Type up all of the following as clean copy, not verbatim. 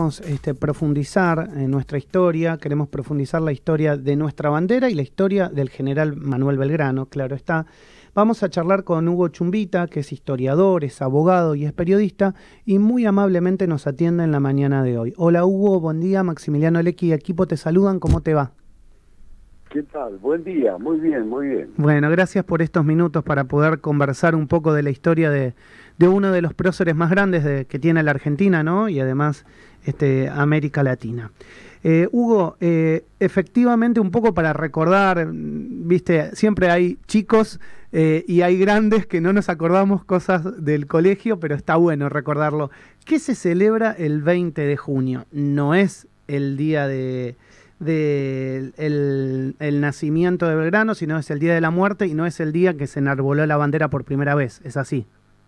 queremos profundizar en nuestra historia, queremos profundizar la historia de nuestra bandera y la historia del general Manuel Belgrano, claro está. Vamos a charlar con Hugo Chumbita, que es historiador, es abogado y es periodista, y muy amablemente nos atiende en la mañana de hoy. Hola Hugo, buen día, Maximiliano Lecky y equipo te saludan, ¿cómo te va? ¿Qué tal? Buen día, muy bien, muy bien. Bueno, gracias por estos minutos para poder conversar un poco de la historia de uno de los próceres más grandes que tiene la Argentina, ¿no? Y además América Latina. Hugo, efectivamente un poco para recordar, viste, siempre hay chicos y hay grandes que no nos acordamos cosas del colegio, pero está bueno recordarlo. ¿Qué se celebra el 20 de junio? No es el día el nacimiento de Belgrano, sino es el día de la muerte y no es el día que se enarboló la bandera por primera vez, ¿es así?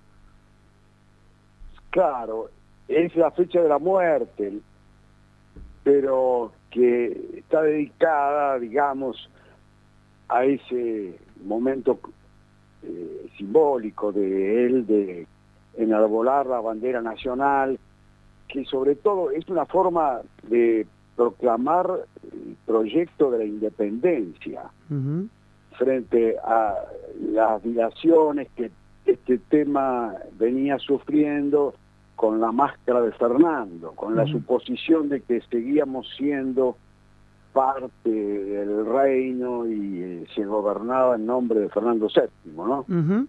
Claro, es la fecha de la muerte, pero que está dedicada, digamos, a ese momento simbólico de él, de enarbolar la bandera nacional, que sobre todo es una forma de proclamar el proyecto de la independencia frente a las dilaciones que este tema venía sufriendo con la máscara de Fernando, con la suposición de que seguíamos siendo parte del reino y se gobernaba en nombre de Fernando VII, ¿no?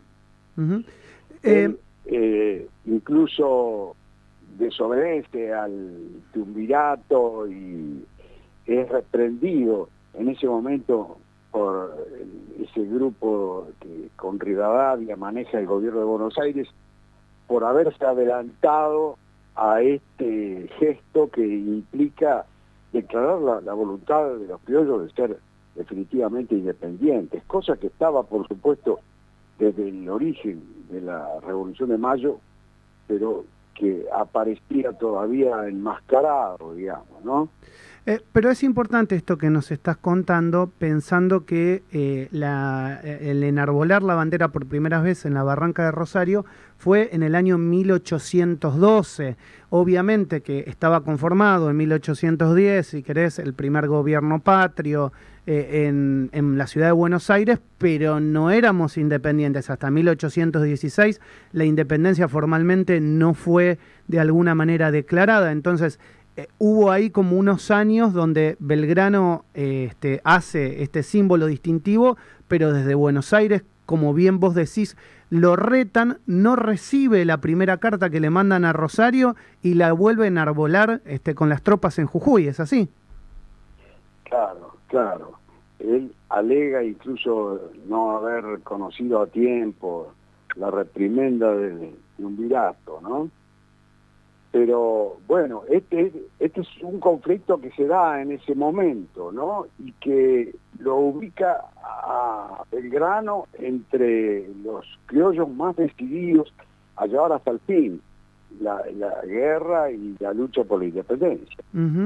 Él, incluso desobedece al triunvirato y es reprendido en ese momento por ese grupo que con Rivadavia maneja el gobierno de Buenos Aires por haberse adelantado a este gesto que implica declarar la voluntad de los criollos de ser definitivamente independientes, cosa que estaba, por supuesto, desde el origen de la Revolución de Mayo, pero que aparecía todavía enmascarado, digamos, ¿no? Pero es importante esto que nos estás contando, pensando que el enarbolar la bandera por primera vez en la Barranca de Rosario fue en el año 1812. Obviamente que estaba conformado en 1810, si querés, el primer gobierno patrio en la ciudad de Buenos Aires, pero no éramos independientes. Hasta 1816 la independencia formalmente no fue de alguna manera declarada. Entonces, hubo ahí como unos años donde Belgrano hace este símbolo distintivo, pero desde Buenos Aires, como bien vos decís, lo retan, no recibe la primera carta que le mandan a Rosario y la vuelven a enarbolar con las tropas en Jujuy, ¿es así? Claro, claro. Él alega incluso no haber conocido a tiempo la reprimenda del triunvirato, ¿no? Pero bueno, este es un conflicto que se da en ese momento, ¿no? Y que lo ubica a Belgrano entre los criollos más decididos a llevar hasta el fin la guerra y la lucha por la independencia.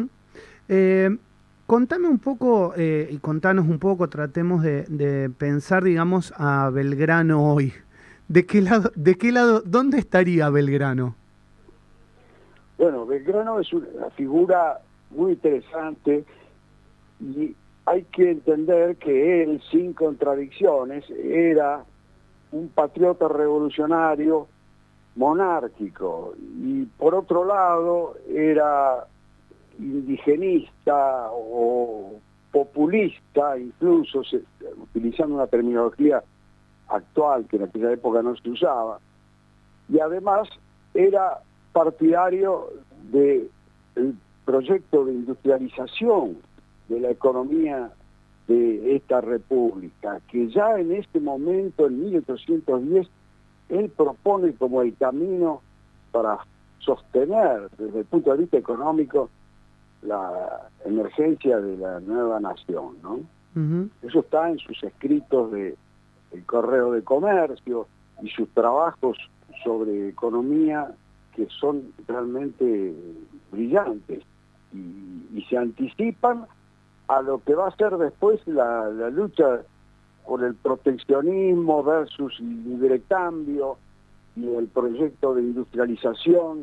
Contame un poco, y contanos un poco, tratemos de pensar, digamos, a Belgrano hoy. ¿De qué lado, dónde estaría Belgrano? Bueno, Belgrano es una figura muy interesante y hay que entender que él, sin contradicciones, era un patriota revolucionario monárquico y por otro lado era indigenista o populista, incluso utilizando una terminología actual que en aquella época no se usaba, y además era partidario del proyecto de industrialización de la economía de esta república, que ya en este momento, en 1810, él propone como el camino para sostener desde el punto de vista económico la emergencia de la nueva nación, ¿no? Eso está en sus escritos de El Correo de Comercio y sus trabajos sobre economía, que son realmente brillantes y se anticipan a lo que va a ser después la lucha por el proteccionismo versus el libre cambio y el proyecto de industrialización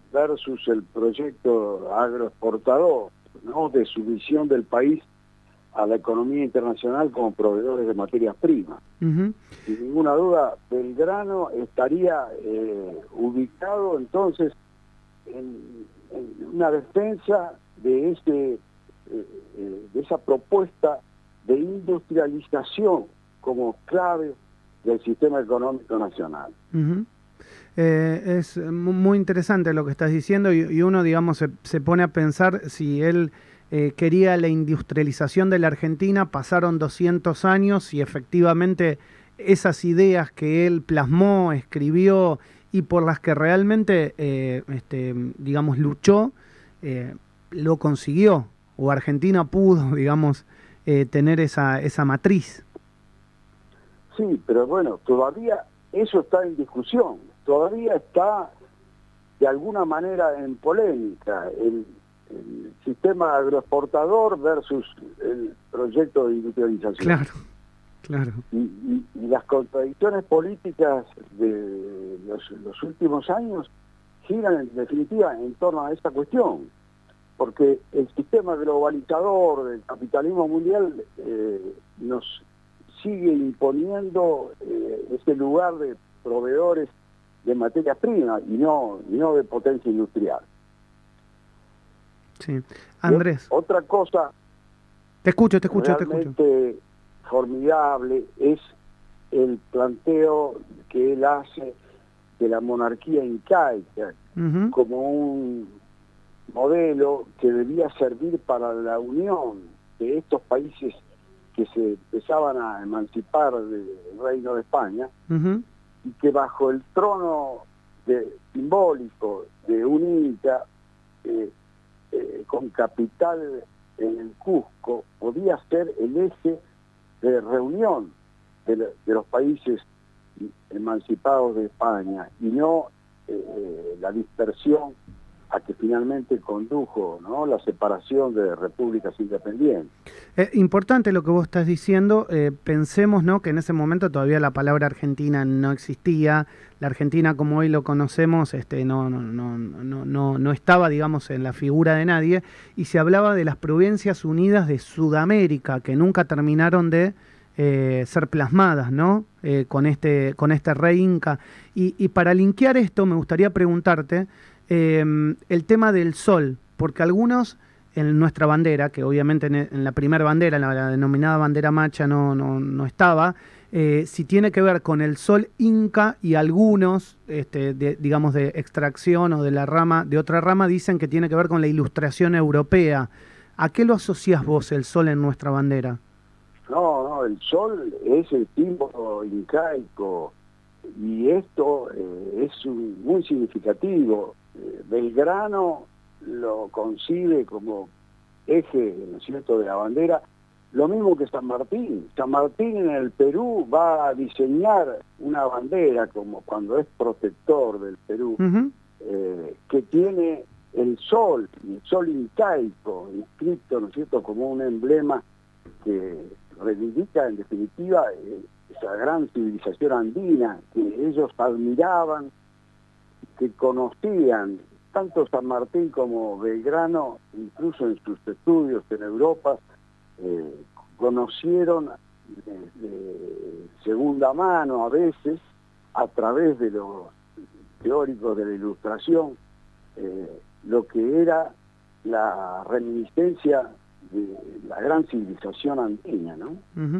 versus el proyecto agroexportador, ¿no?, de sumisión del país a la economía internacional como proveedores de materias primas. Ujú. Sin ninguna duda, Belgrano estaría ubicado entonces en una defensa de de esa propuesta de industrialización como clave del sistema económico nacional. Ujú. Es muy interesante lo que estás diciendo y uno, digamos, se pone a pensar si él quería la industrialización de la Argentina, pasaron 200 años y efectivamente esas ideas que él plasmó, escribió y por las que realmente, digamos, luchó, lo consiguió, o Argentina pudo, digamos, tener esa matriz. Sí, pero bueno, todavía eso está en discusión, todavía está de alguna manera en polémica el sistema agroexportador versus el proyecto de industrialización. Claro, claro. Y las contradicciones políticas de los últimos años giran en definitiva en torno a esta cuestión, porque el sistema globalizador del capitalismo mundial nos sigue imponiendo ese lugar de proveedores de materias primas y no de potencia industrial. Sí. Andrés. Otra cosa te escucho. realmente formidable es el planteo que él hace de la monarquía incaica como un modelo que debía servir para la unión de estos países que se empezaban a emancipar del Reino de España, y que bajo el trono simbólico de un Inca con capital en el Cusco podía ser el eje de reunión de los países emancipados de España y no la dispersión a que finalmente condujo, ¿no?, la separación de repúblicas independientes. Importante lo que vos estás diciendo. Pensemos, ¿no?, que en ese momento todavía la palabra Argentina no existía. La Argentina como hoy lo conocemos no estaba, digamos, en la figura de nadie, y se hablaba de las Provincias Unidas de Sudamérica, que nunca terminaron de ser plasmadas, ¿no?, con este rey inca. Y para linkear esto me gustaría preguntarte el tema del sol, porque algunos en nuestra bandera, que obviamente en la primera bandera, en la denominada bandera macha, no estaba, si tiene que ver con el sol inca, y algunos, digamos, de extracción o de otra rama, dicen que tiene que ver con la ilustración europea. ¿A qué lo asociás vos el sol en nuestra bandera? No, el sol es el símbolo incaico y esto es muy significativo. Belgrano lo concibe como eje, ¿no es cierto?, de la bandera, lo mismo que San Martín. San Martín en el Perú va a diseñar una bandera como cuando es protector del Perú, que tiene el sol incaico inscrito, ¿no es cierto?, como un emblema que reivindica en definitiva esa gran civilización andina que ellos admiraban, que conocían. Tanto San Martín como Belgrano, incluso en sus estudios en Europa, conocieron de segunda mano a veces, a través de los teóricos de la Ilustración, lo que era la reminiscencia de la gran civilización andina, ¿no?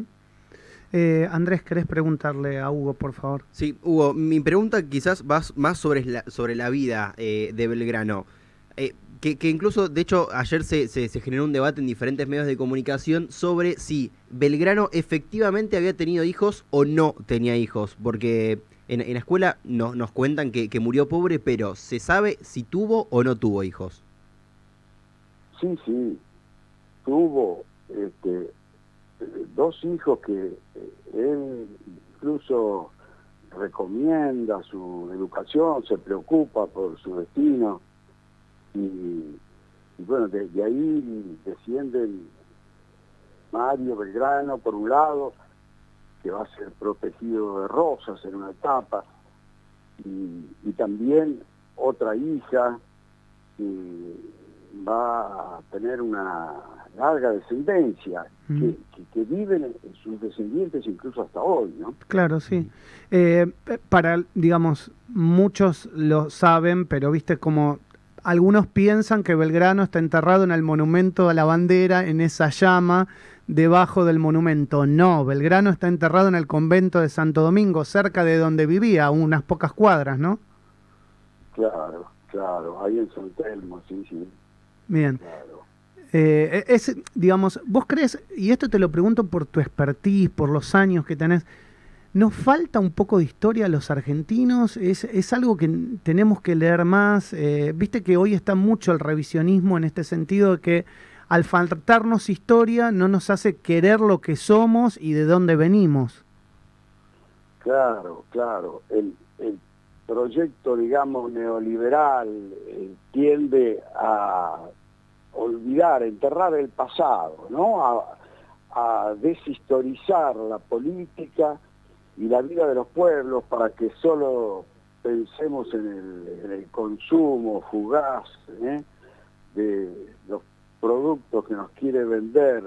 Andrés, ¿querés preguntarle a Hugo, por favor? Sí, Hugo, mi pregunta quizás va más sobre la vida de Belgrano. Que incluso, de hecho, ayer se generó un debate en diferentes medios de comunicación sobre si Belgrano efectivamente había tenido hijos o no tenía hijos. Porque en la escuela nos cuentan que murió pobre, pero ¿se sabe si tuvo o no tuvo hijos? Sí, tuvo dos hijos que él incluso recomienda su educación, se preocupa por su destino, y bueno, de ahí descienden Mario Belgrano, por un lado, que va a ser protegido de Rosas en una etapa, y también otra hija va a tener una larga descendencia, que viven sus descendientes incluso hasta hoy, ¿no? Claro, sí. Digamos, muchos lo saben, pero viste como algunos piensan que Belgrano está enterrado en el monumento a la bandera, en esa llama debajo del monumento. No, Belgrano está enterrado en el convento de Santo Domingo, cerca de donde vivía, a unas pocas cuadras, ¿no? Claro, ahí en San Telmo, sí. Bien. Claro. Digamos, vos crees, y esto te lo pregunto por tu expertise, por los años que tenés, ¿nos falta un poco de historia a los argentinos? ¿Es algo que tenemos que leer más? Viste que hoy está mucho el revisionismo en este sentido de que al faltarnos historia no nos hace querer lo que somos y de dónde venimos. Claro. El proyecto, digamos, neoliberal tiende a olvidar, enterrar el pasado, ¿no? A deshistorizar la política y la vida de los pueblos para que solo pensemos en el consumo fugaz de los productos que nos quiere vender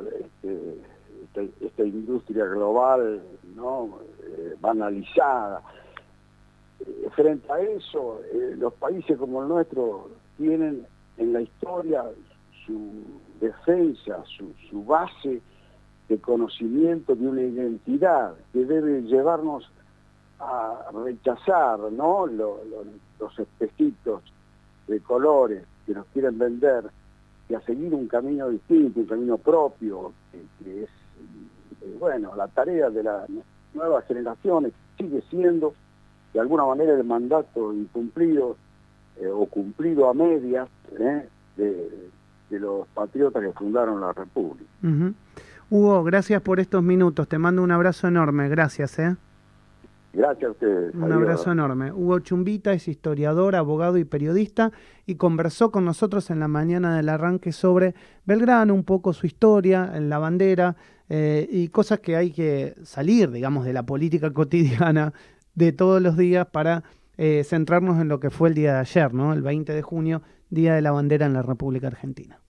esta industria global, ¿no? Banalizada. Frente a eso, los países como el nuestro tienen en la historia su defensa, su base de conocimiento de una identidad que debe llevarnos a rechazar, ¿no? los especitos de colores que nos quieren vender y a seguir un camino distinto, un camino propio, que es, bueno, la tarea de las nuevas generaciones sigue siendo de alguna manera el mandato incumplido o cumplido a medias de los patriotas que fundaron la República. Hugo, gracias por estos minutos. Te mando un abrazo enorme. Gracias. Gracias a ustedes. Un abrazo enorme. Hugo Chumbita es historiador, abogado y periodista y conversó con nosotros en la mañana del arranque sobre Belgrano, un poco su historia en la bandera y cosas que hay que salir, digamos, de la política cotidiana de todos los días para centrarnos en lo que fue el día de ayer, ¿no? El 20 de junio, Día de la Bandera en la República Argentina.